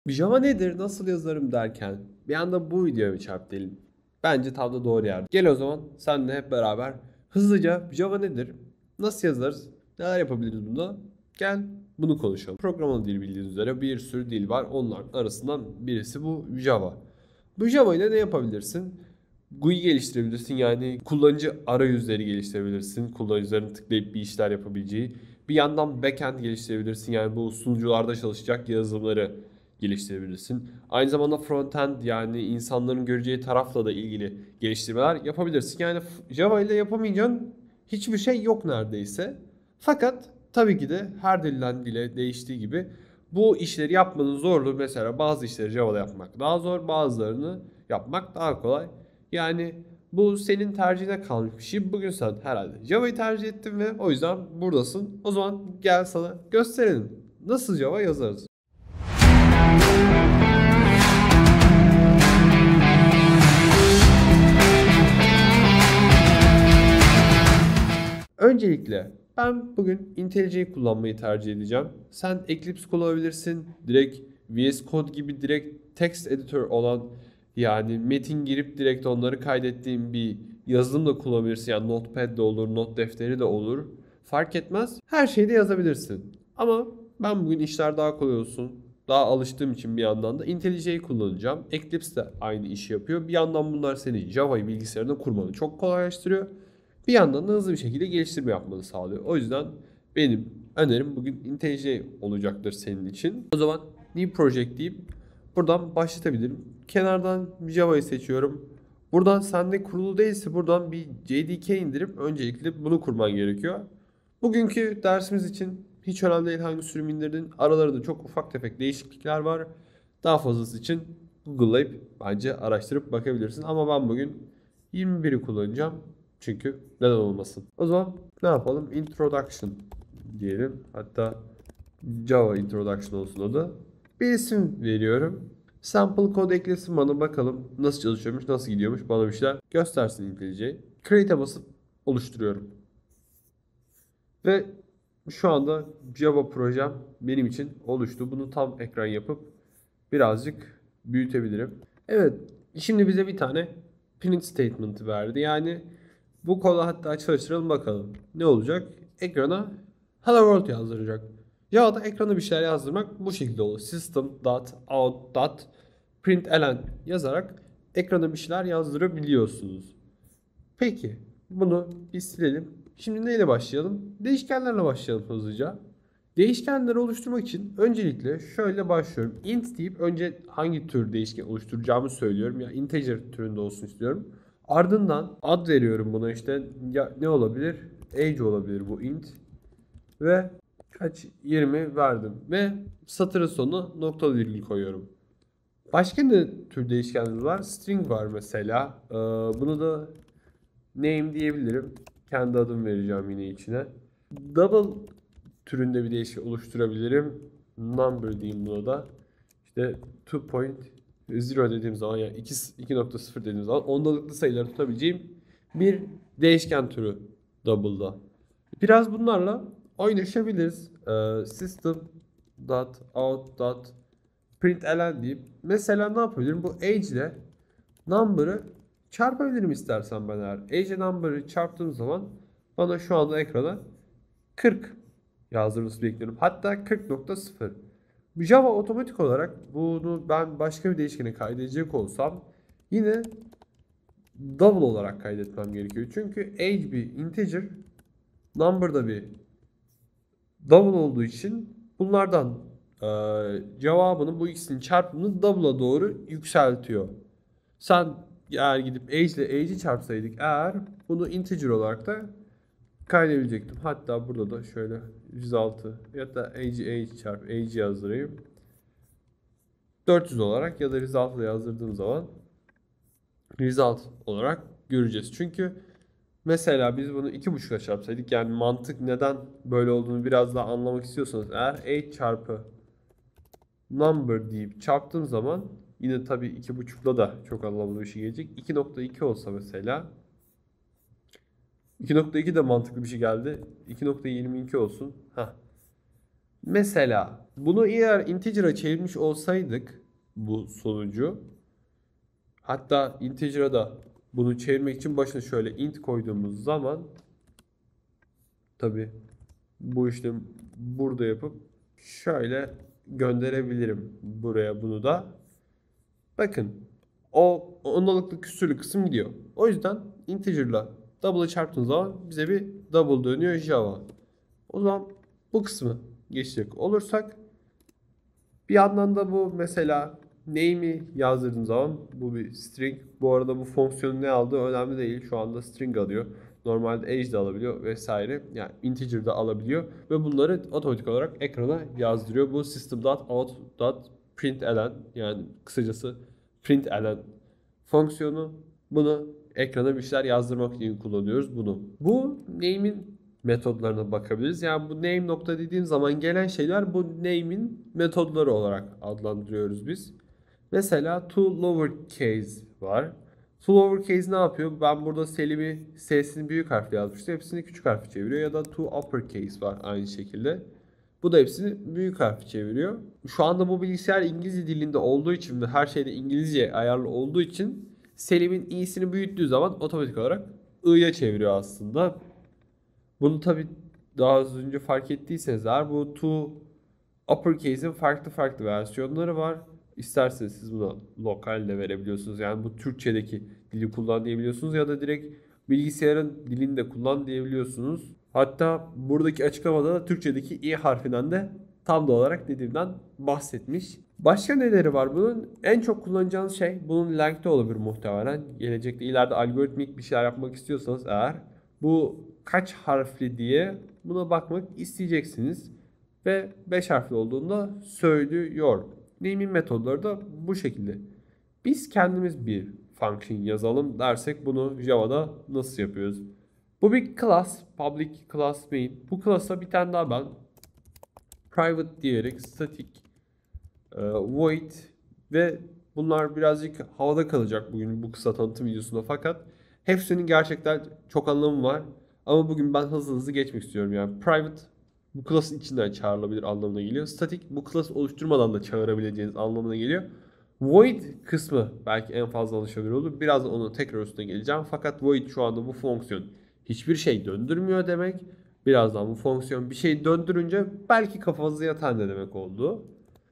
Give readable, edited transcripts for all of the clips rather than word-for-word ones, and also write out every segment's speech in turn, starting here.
Java nedir, nasıl yazarım derken bir anda bu videoya bir çarp diyelim. Bence tam da doğru yer. Gel o zaman senle hep beraber hızlıca Java nedir, nasıl yazarız, neler yapabiliriz bunda? Gel bunu konuşalım. Programalı dil bildiğiniz üzere bir sürü dil var. Onların arasından birisi bu Java. Bu Java ile ne yapabilirsin? GUI geliştirebilirsin, yani kullanıcı arayüzleri geliştirebilirsin. Kullanıcıların tıklayıp bir işler yapabileceği. Bir yandan backend geliştirebilirsin, yani bu sunucularda çalışacak yazılımları geliştirebilirsin. Aynı zamanda frontend, yani insanların göreceği tarafla da ilgili geliştirmeler yapabilirsin. Yani Java ile yapamayacağın hiçbir şey yok neredeyse. Fakat tabii ki de her dilden dile değiştiği gibi bu işleri yapmanın zorluğu, mesela bazı işleri Java'da yapmak daha zor, bazılarını yapmak daha kolay. Yani bu senin tercihine kalmış bir şey. Bugün sen herhalde Java'yı tercih ettin ve o yüzden buradasın. O zaman gel sana gösterelim. Nasıl Java yazarız? Öncelikle ben bugün IntelliJ'yi kullanmayı tercih edeceğim. Sen Eclipse kullanabilirsin. Direkt VS Code gibi direkt text editor olan, yani metin girip direkt onları kaydettiğin bir yazılım da kullanabilirsin. Yani Notepad de olur, not defteri de olur. Fark etmez. Her şeyi de yazabilirsin. Ama ben bugün işler daha kolay olsun, daha alıştığım için bir yandan da IntelliJ'yi kullanacağım. Eclipse de aynı işi yapıyor. Bir yandan bunlar senin Java'yı bilgisayarında kurmanı çok kolaylaştırıyor. Bir yandan da hızlı bir şekilde geliştirme yapmanı sağlıyor. O yüzden benim önerim bugün IntelliJ olacaktır senin için. O zaman New Project deyip buradan başlatabilirim. Kenardan Java'yı seçiyorum. Buradan sende kurulu değilse buradan bir JDK indirip öncelikle bunu kurman gerekiyor. Bugünkü dersimiz için hiç önemli değil hangi sürüm indirdin. Aralarında çok ufak tefek değişiklikler var. Daha fazlası için Google'layıp bence araştırıp bakabilirsin. Ama ben bugün 21'i kullanacağım. Çünkü neden olmasın. O zaman ne yapalım? Introduction diyelim. Hatta Java Introduction olsun o da. Bir isim veriyorum. Sample kod eklesin bana, bakalım nasıl çalışıyormuş, nasıl gidiyormuş, bana bir şeyler göstersin İngilizce. Create'e basıp oluşturuyorum. Ve şu anda Java projem benim için oluştu. Bunu tam ekran yapıp birazcık büyütebilirim. Evet, şimdi bize bir tane print statement verdi. Yani bu kodu hatta çalıştıralım bakalım. Ne olacak? Ekrana Hello World yazdıracak. Ya da ekrana bir şeyler yazdırmak bu şekilde olur. System.out.println yazarak ekrana bir şeyler yazdırabiliyorsunuz. Peki bunu bir silelim. Şimdi neyle başlayalım? Değişkenlerle başlayalım hızlıca. Değişkenleri oluşturmak için öncelikle şöyle başlıyorum. Int deyip önce hangi tür değişken oluşturacağımı söylüyorum. Ya integer türünde olsun istiyorum. Ardından ad veriyorum buna, işte ya ne olabilir? Age olabilir bu int. Ve kaç? 20 verdim. Ve satırın sonuna noktalı virgül koyuyorum. Başka ne tür değişkenler var? String var mesela. Bunu da name diyebilirim. Kendi adımı vereceğim yine içine. Double türünde bir değişken oluşturabilirim. Number diyeyim buna da. İşte 2.0 dediğim zaman, yani 2.0 dediğim zaman ondalıklı sayıları tutabileceğim bir değişken türü double'da. Biraz bunlarla oynaşabiliriz. System.out.println deyip mesela ne yapabilirim? Bu age ile number'ı çarpabilirim istersen ben eğer. Age ile number'ı çarptığım zaman bana şu anda ekrana 40 yazdırması bekliyorum. Hatta 40.0. Java otomatik olarak bunu ben başka bir değişkene kaydedecek olsam yine double olarak kaydetmem gerekiyor. Çünkü age bir integer, number da bir double olduğu için bunlardan cevabını, bu ikisinin çarpımını double'a doğru yükseltiyor. Sen eğer gidip age ile age'i çarpsaydık eğer, bunu integer olarak da kaydedebilecektim. Hatta burada da şöyle 106 ya da age çarp age yazdırayım. 400 olarak ya da result ile yazdırdığım zaman result olarak göreceğiz. Çünkü mesela biz bunu 2,5'la çarpsaydık, yani mantık neden böyle olduğunu biraz daha anlamak istiyorsanız eğer, 8 çarpı number deyip çarptığım zaman yine tabii 2,5'la da çok anlamlı bir şey gelecek. 2.2 olsa mesela, 2.2 de mantıklı bir şey geldi. 2.22 olsun. Heh. Mesela bunu eğer integer'a çevirmiş olsaydık bu sonucu, hatta integer'a da bunu çevirmek için başına şöyle int koyduğumuz zaman tabi bu işlemi burada yapıp şöyle gönderebilirim buraya bunu da. Bakın o ondalıklı küsürlü kısım gidiyor. O yüzden integer'la double'ı çarptığınız zaman bize bir double dönüyor Java. O zaman bu kısmı geçecek olursak bir yandan da bu mesela name'i yazdırdığım zaman bu bir string. Bu arada bu fonksiyonun ne aldığı önemli değil. Şu anda string alıyor. Normalde age de alabiliyor vesaire. Yani integer de alabiliyor ve bunları otomatik olarak ekrana yazdırıyor. Bu system.out.println, yani kısacası println fonksiyonu. Bunu ekrana bir şeyler yazdırmak için kullanıyoruz bunu. Bu name'in metodlarına bakabiliriz. Yani bu name nokta dediğim zaman gelen şeyler bu name'in metodları olarak adlandırıyoruz biz. Mesela to lowercase var. To lowercase ne yapıyor? Ben burada Selim'i S'sini büyük harfle yazmıştım. Hepsini küçük harfi çeviriyor. Ya da to uppercase var aynı şekilde. Bu da hepsini büyük harfi çeviriyor. Şu anda bu bilgisayar İngilizce dilinde olduğu için ve her şeyde İngilizce ayarlı olduğu için Selim'in i'sini büyüttüğü zaman otomatik olarak i'ya çeviriyor aslında. Bunu tabi daha az önce fark ettiyseniz eğer bu to uppercase'in farklı farklı versiyonları var. İsterseniz siz buna lokal de verebiliyorsunuz. Yani bu Türkçedeki dili kullan diyebiliyorsunuz ya da direkt bilgisayarın dilini de kullan diyebiliyorsunuz. Hatta buradaki açıklamada da Türkçedeki i harfinden de tam da olarak dediğimden bahsetmiş. Başka neleri var bunun? En çok kullanacağınız şey bunun length'i olabilir muhtemelen. Gelecekte ileride algoritmik bir şeyler yapmak istiyorsanız eğer bu kaç harfli diye buna bakmak isteyeceksiniz. Ve 5 harfli olduğunda söylüyor. Naming metodları da bu şekilde. Biz kendimiz bir function yazalım dersek bunu Java'da nasıl yapıyoruz? Bu bir class, public class main. Bu class'a bir tane daha ben private diyerek static void ve bunlar birazcık havada kalacak bugün bu kısa tanıtım videosunda, fakat hepsinin gerçekten çok anlamı var. Ama bugün ben hızlı hızlı geçmek istiyorum yani. Private bu class'ın içinden çağrılabilir anlamına geliyor. Static bu class oluşturmadan da çağırabileceğiniz anlamına geliyor. Void kısmı belki en fazla alışabilir olur. Birazdan onu tekrar üstüne geleceğim. Fakat void şu anda bu fonksiyon hiçbir şey döndürmüyor demek. Birazdan bu fonksiyon bir şey döndürünce belki kafanıza yatan ne demek oldu.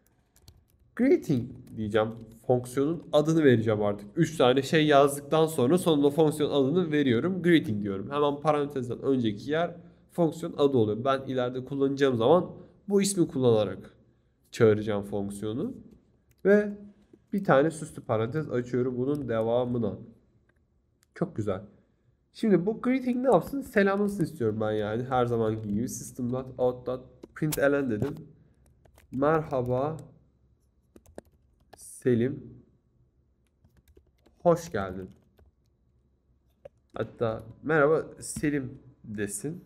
Greeting diyeceğim. Fonksiyonun adını vereceğim artık. 3 tane şey yazdıktan sonra sonunda fonksiyon adını veriyorum. Greeting diyorum. Hemen parantezden önceki yer fonksiyon adı oluyor. Ben ileride kullanacağım zaman bu ismi kullanarak çağıracağım fonksiyonu. Ve bir tane süslü parantez açıyorum bunun devamına. Çok güzel. Şimdi bu greeting ne yapsın? Selamlasın istiyorum ben yani. Her zamanki gibi system.out.println dedim. Merhaba Selim, hoş geldin. Hatta merhaba Selim desin.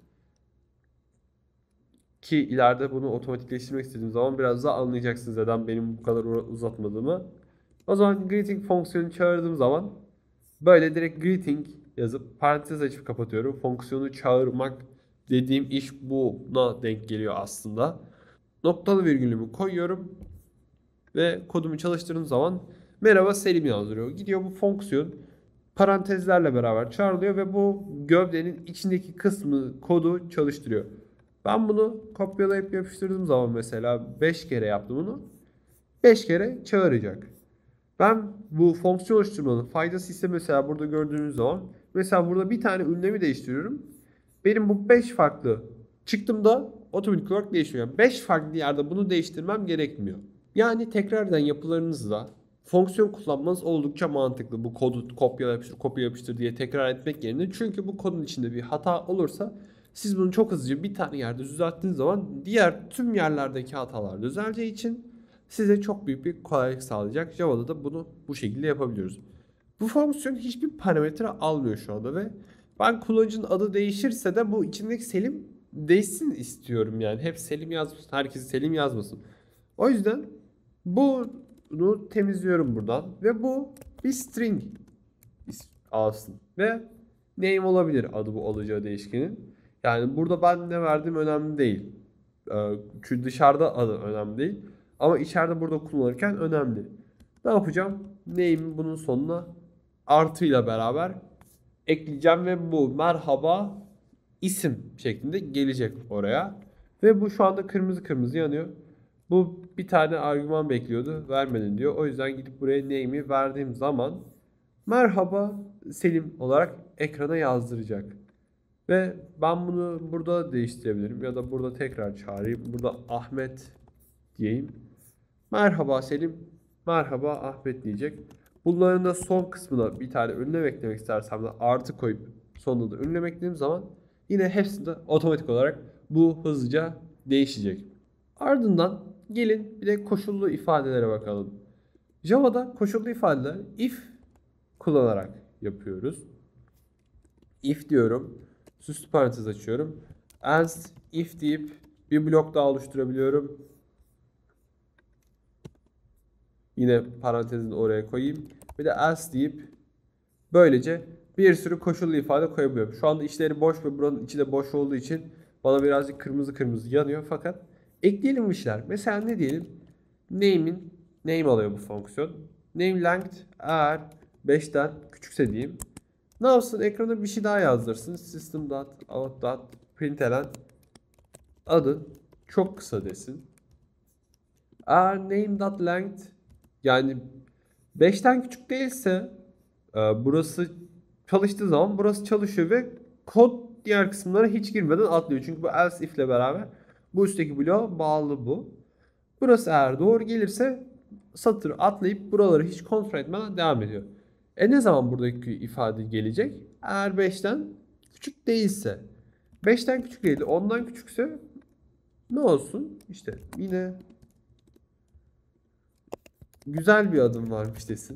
Ki ileride bunu otomatikleştirmek istediğim zaman biraz daha anlayacaksınız neden benim bu kadar uzatmadığımı. O zaman greeting fonksiyonu çağırdığım zaman böyle direkt greeting yazıp parantez açıp kapatıyorum. Fonksiyonu çağırmak dediğim iş buna denk geliyor aslında. Noktalı virgülümü koyuyorum ve kodumu çalıştırdığım zaman merhaba Selim yazdırıyor. Gidiyor bu fonksiyon parantezlerle beraber çağrılıyor ve bu gövdenin içindeki kısmı kodu çalıştırıyor. Ben bunu kopyalayıp yapıştırdığım zaman mesela 5 kere yaptım bunu. 5 kere çağıracak. Ben bu fonksiyon oluşturmanın faydası ise mesela burada gördüğünüz zaman mesela burada bir tane ünlemi değiştiriyorum. Benim bu 5 farklı çıktığımda otomatik olarak değişiyor. Yani 5 farklı yerde bunu değiştirmem gerekmiyor. Yani tekrardan yapılarınızda fonksiyon kullanmanız oldukça mantıklı. Bu kodu kopya yapıştır diye tekrar etmek yerine. Çünkü bu kodun içinde bir hata olursa siz bunu çok hızlıca bir tane yerde düzelttiğiniz zaman diğer tüm yerlerdeki hatalar düzeleceği için size çok büyük bir kolaylık sağlayacak. Java'da da bunu bu şekilde yapabiliyoruz. Bu fonksiyon hiçbir parametre almıyor şu anda ve ben kullanıcının adı değişirse de bu içindeki Selim değişsin istiyorum yani. Hep Selim yazmasın, herkes Selim yazmasın. O yüzden bunu temizliyorum buradan ve bu bir string alsın ve name olabilir adı bu olacağı değişkenin. Yani burada ben ne verdiğim önemli değil. Çünkü dışarıda adı önemli değil. Ama içeride burada kullanırken önemli. Ne yapacağım? Name'i bunun sonuna artıyla beraber ekleyeceğim ve bu merhaba isim şeklinde gelecek oraya. Ve bu şu anda kırmızı kırmızı yanıyor. Bu bir tane argüman bekliyordu. Vermedin diyor. O yüzden gidip buraya name'i verdiğim zaman merhaba Selim olarak ekrana yazdıracak. Ve ben bunu burada değiştirebilirim ya da burada tekrar çağırayım. Burada Ahmet diyeyim. Merhaba Selim, merhaba Ahmet diyecek. Bunların da son kısmına bir tane ünlem eklemek istersem de artı koyup sonunda da ünlem eklediğim zaman yine hepsinde otomatik olarak bu hızlıca değişecek. Ardından gelin bir de koşullu ifadelere bakalım. Java'da koşullu ifadeler if kullanarak yapıyoruz. If diyorum. Süslü parantez açıyorum. Else if deyip bir blok daha oluşturabiliyorum. Yine parantezini oraya koyayım. Bir de else deyip böylece bir sürü koşullu ifade koyabiliyorum. Şu anda içleri boş ve buranın içi de boş olduğu için bana birazcık kırmızı kırmızı yanıyor. Fakat ekleyelim bir şeyler. Mesela ne diyelim? Name alıyor bu fonksiyon. Name length eğer 5'ten küçükse diyeyim. Ne yapsın? Ekrana bir şey daha yazdırsın. System.out.println adı çok kısa desin. Eğer name.length yani 5'ten küçük değilse burası çalıştığı zaman burası çalışıyor ve kod diğer kısımlara hiç girmeden atlıyor. Çünkü bu else if ile beraber bu üstteki bloğa bağlı bu. Burası eğer doğru gelirse satır atlayıp buraları hiç kontrol etmeden devam ediyor. Ne zaman buradaki ifade gelecek? Eğer 5'ten küçük değilse. 5'ten küçük değil, 10'dan küçükse ne olsun? İşte yine güzel bir adım varmış desin.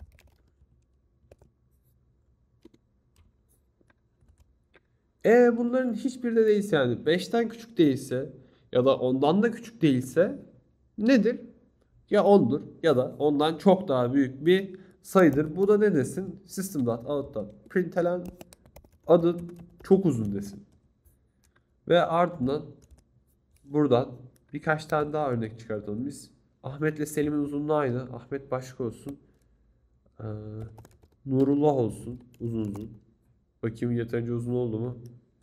Bunların hiçbiri de değilse yani 5'ten küçük değilse ya da 10'dan da küçük değilse nedir? Ya 10'dur ya da ondan çok daha büyük bir sayıdır. Bu da ne desin? System.out.println adı çok uzun desin. Ve ardından buradan birkaç tane daha örnek çıkartalım biz. Ahmet ile Selim'in uzunluğu aynı. Ahmet başka olsun. Ee, Nurullah olsun. Uzun uzun. Bakayım yeterince uzun oldu mu?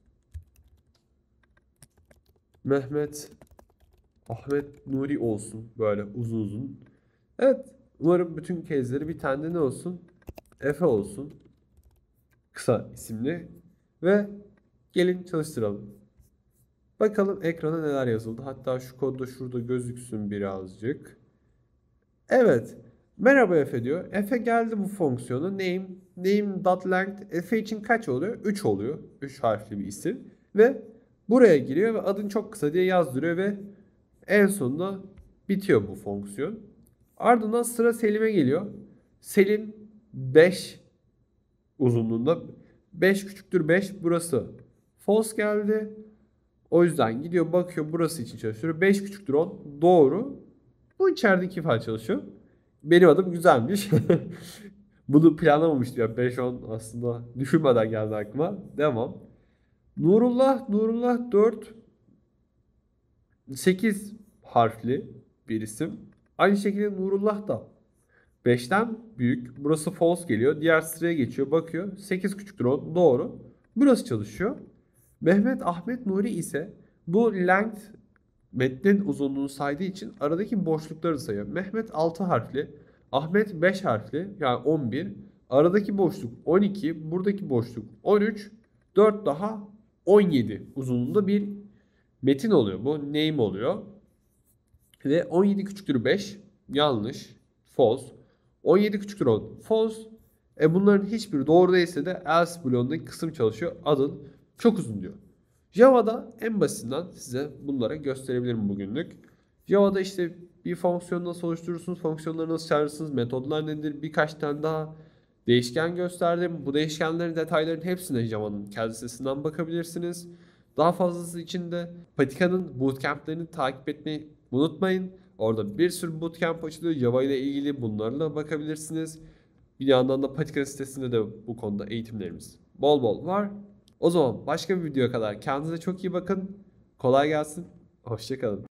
Mehmet, Ahmet Nuri olsun. Böyle uzun uzun. Evet. Umarım bütün kezleri bir tane de ne olsun? Efe olsun. Kısa isimli. Ve gelin çalıştıralım. Bakalım ekrana neler yazıldı. Hatta şu kod da şurada gözüksün birazcık. Evet. Merhaba Efe diyor. Efe geldi bu fonksiyonu. Name.length Efe için kaç oluyor? 3 oluyor. 3 harfli bir isim. Ve buraya giriyor ve adın çok kısa diye yazdırıyor ve en sonunda bitiyor bu fonksiyon. Ardından sıra Selim'e geliyor. Selim 5 uzunluğunda. 5 küçüktür 5 burası. False geldi. O yüzden gidiyor bakıyor burası için çalışıyor. 5 küçüktür 10. Doğru. Bu içerideki ifade çalışıyor. Benim adım güzelmiş. Bunu planlamamıştım. Yani 5-10 aslında düşünmeden geldi aklıma. Devam. Nurullah 4 8 harfli bir isim. Aynı şekilde Nurullah da 5'ten büyük. Burası false geliyor. Diğer sıraya geçiyor. Bakıyor. 8 küçüktür 10. Doğru. Burası çalışıyor. Mehmet Ahmet Nuri ise bu length metnin uzunluğunu saydığı için aradaki boşlukları sayıyor. Mehmet 6 harfli. Ahmet 5 harfli. Yani 11. Aradaki boşluk 12. Buradaki boşluk 13. 4 daha 17 uzunluğunda bir metin oluyor. Bu name oluyor. Ve 17 küçüktür 5. Yanlış. False. 17 küçüktür 10. False. Bunların hiçbiri doğru değilse de else bloğundaki kısım çalışıyor. Adın çok uzun diyor. Java'da en basitinden size bunları gösterebilirim bugünlük. Java'da işte bir fonksiyon nasıl oluşturursunuz, fonksiyonları nasıl çağırırsınız, metodlar nedir, birkaç tane daha değişken gösterdim. Bu değişkenlerin detaylarının hepsine Java'nın kendi sitesinden bakabilirsiniz. Daha fazlası için de Patika'nın bootcamp'lerini takip etmeyi unutmayın. Orada bir sürü bootcamp açılıyor. Java ile ilgili bunlarla bakabilirsiniz. Bir yandan da Patika sitesinde de bu konuda eğitimlerimiz bol bol var. O zaman başka bir videoya kadar kendinize çok iyi bakın. Kolay gelsin. Hoşça kalın.